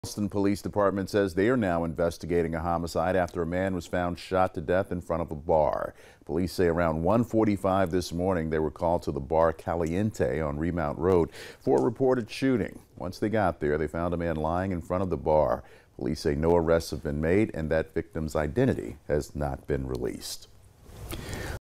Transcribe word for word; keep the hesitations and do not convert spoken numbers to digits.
Charleston Police Department says they are now investigating a homicide after a man was found shot to death in front of a bar. Police say around one forty-five this morning they were called to the bar Caliente on Remount Road for a reported shooting. Once they got there, they found a man lying in front of the bar. Police say no arrests have been made and that victim's identity has not been released.